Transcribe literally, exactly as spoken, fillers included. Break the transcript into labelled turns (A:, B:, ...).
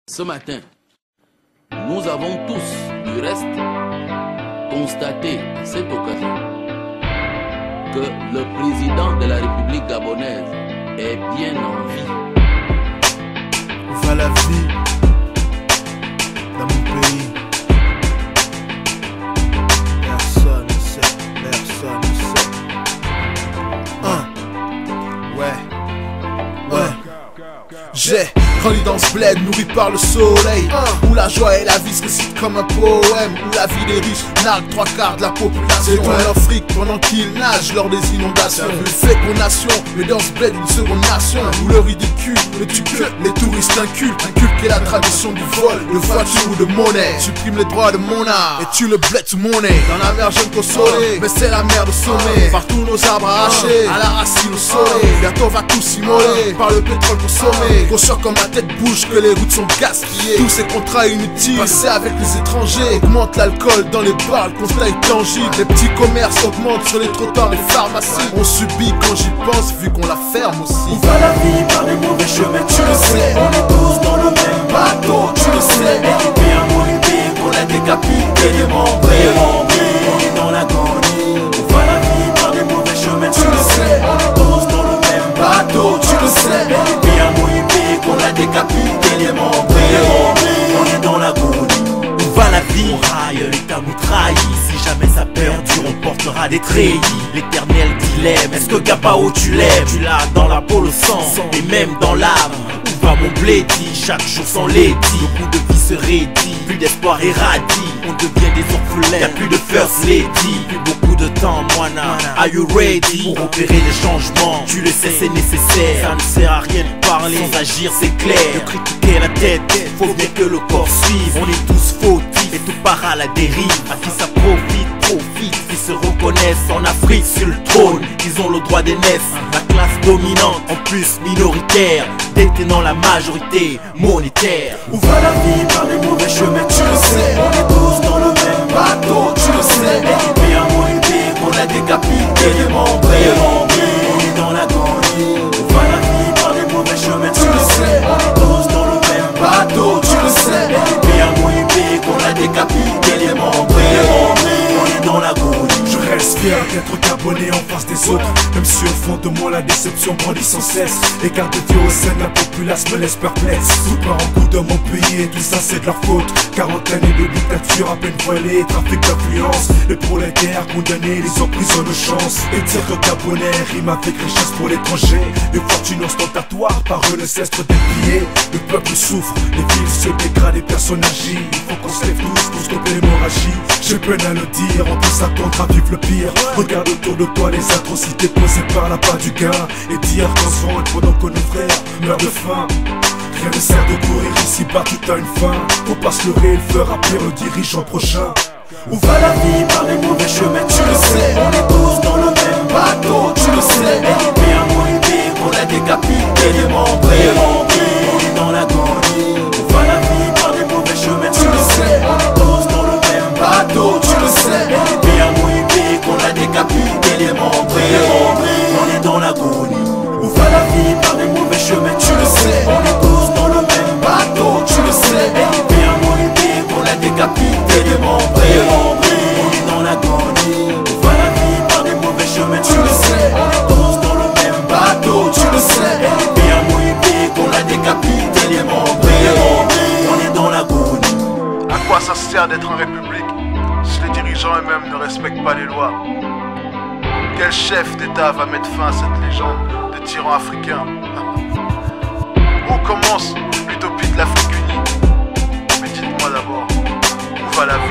A: Ce matin, nous avons tous, du reste, constaté à cette occasion que le président de la République gabonaise est bien en vie.
B: Où va la vie dans mon pays? Personne ne sait, personne ne sait. Hein? Ouais, ouais. J'ai grandi dans ce bled nourri par le soleil, uh. où la joie et la vie se récitent comme un poème, où la vie des riches nargue trois quarts de la population. C'est dans leur fric pendant qu'ils nagent lors des inondations. Fécondation, mais dans ce bled une seconde nation, où le ridicule, le tuque, les touristes incultes, inculquent la tradition du vol, de voiture ou de monnaie. Supprime les droits de mon art et tue le bled sous mon nez. Dans la mer jeune consolée, uh. mais c'est la mer de sommet. Partout nos arbres arrachés, uh. à la racine au soleil. Bientôt on va tous s'immoler uh. par le pétrole consommé. Gros choc comme la tête bouge que les routes sont gaspillées. Tous ces contrats inutiles passés avec les étrangers augmente l'alcool dans les bars, le constat est tangible. Les petits commerces augmentent sur les trottoirs, les pharmacies. On subit quand j'y pense vu qu'on la ferme aussi.
C: Où va la vie par les mauvais chemins, tu le sais. On est tous dans le même bateau, tu le sais. Équipé à mourir, qu'on a décapité, démembré. On est dans l'agonie. Où va la vie par les mauvais chemins, tu le sais. On est tous dans le même bateau, tu le sais. Équipé à mourir, qu'on a décapité, démembré. On est dans l'agonie. Où va la vie? On raille, l'État nous trahit. Si jamais ça perdure, on portera des treillis. L'éternel dilemme, est-ce que Gabao tu l'aimes? Tu l'as dans la peau, le sang, et même dans l'âme. Où va mon blédi? Chaque jour sans l'édit. Le coup de vie se raidit, plus d'espoir éradié. On devient des orphelins, y'a plus de first lady. Plus beaucoup de temps, Moana, are you ready? Pour opérer les changements, tu le sais c'est nécessaire. Ça ne sert à rien de parler, sans agir c'est clair. De critiquer la tête, faut bien que le corps suive. On est tous fautifs et tout part à la dérive. À qui ça profite, profite. Qui se reconnaissent en Afrique sur le trône, ils ont le droit d'aînesse. La classe dominante, en plus minoritaire, détenant la majorité monétaire. Où va la vie par les mauvais chemins, tu le sais. On est tous dans le même bateau, tu le sais. Équipé à mourir, qu'on a décapité, démembré. On est dans l'agonie. Où va la vie par les mauvais chemins, tu le sais. On est tous dans le même bateau, tu le sais. Équipé à mourir, qu'on a décapité, démembré. On est dans l'agonie.
D: Je reste fier d'être gabonais en face des autres, même si au fond de moi la déception grandit sans cesse. L'écart de Dieu au sein de la populace me laisse perplexe. Tout part en coup dans mon pays et tout ça c'est de leur faute. Quarantaine et de dictature à peine voilée, trafic d'influence. Les prolétaires condamnés, les emprisonnent de chance. Et dire que gabonais rime avec richesse pour l'étranger. Les fortunes ostentatoires par eux ne cessent d'être pillées. Le peuple souffre, les villes se dégradent, les personnes agissent. Il faut qu'on se lève tous pour stopper l'hémorragie. J'ai peine à le dire, on peut s'attendre à vivre le pire. Regarde autour de toi les atrocités posées par la part du gain. Et dire qu'on se venge pendant que nos frères meurent de faim. Rien ne sert de courir ici-bas, tout a une fin. Faut pas se leurrer, il fera pire le dirigeant prochain.
C: Où va la vie par les mauvais chemins, tu le sais. On est tous dans le même bateau, tu le sais. Équipé à mourir, qu'on a décapité, démembré. On est dans l'agonie. Où va la vie par les mauvais chemins, tu le sais. On est tous dans le même bateau, tu le sais. Équipé à mourir, qu'on a décapité, démembré. On est dans l'agonie. Où va la vie par les mauvais chemins, tu le sais. On est tous dans le même bateau, tu le sais. Équipé à mourir, qu'on a décapité, démembré. On est dans l'agonie. Où va la vie par les mauvais chemins, tu le sais. On est tous dans le même bateau, tu le sais. Équipé à mourir, qu'on a décapité, démembré. On est dans l'agonie.
B: À quoi ça sert d'être en république si les dirigeants eux-mêmes ne respectent pas les lois? Quel chef d'État va mettre fin à cette légende de tyran africain? Où commence l'utopie de l'Afrique unie? Mais dites-moi d'abord, où va la vie?